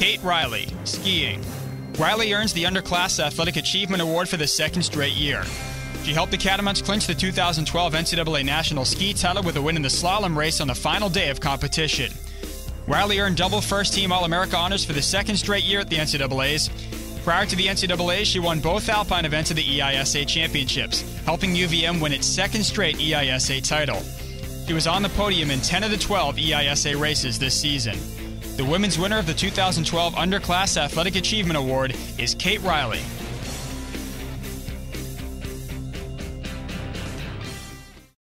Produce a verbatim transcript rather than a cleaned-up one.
Kate Riley, skiing. Riley earns the Underclass Athletic Achievement Award for the second straight year. She helped the Catamounts clinch the two thousand twelve N C double A National Ski title with a win in the slalom race on the final day of competition. Riley earned double first-team All-America honors for the second straight year at the N C double A's. Prior to the N C double A, she won both alpine events of the E I S A Championships, helping U V M win its second straight E I S A title. She was on the podium in ten of the twelve E I S A races this season. The women's winner of the two thousand twelve Underclass Athletic Achievement Award is Kate Riley.